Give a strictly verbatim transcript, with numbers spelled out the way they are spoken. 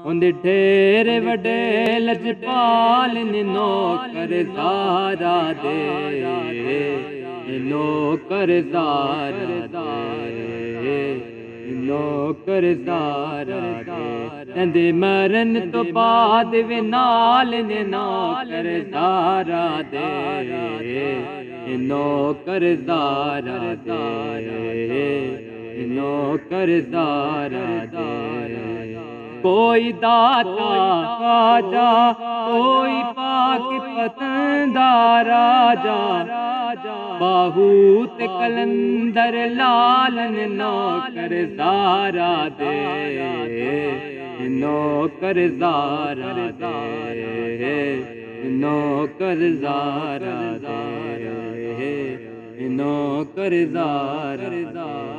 उन ढेर वडे लजपाल नौकर ज़ारा दे नौकर ज़ारा दे नौकर ज़ारा दे तंदे मरन तो बाद वे नाल ने नौकर ज़ारा दे नौकर ज़ारा दे नौकर ज़ारा दे कोई दाता राजा कोई पाक पतंदा राजा बहुत कलंदर लालन नौकर ज़ारा दे नौकर ज़ारा दे नौकर ज़ारा दे नौकर ज़ारा दे।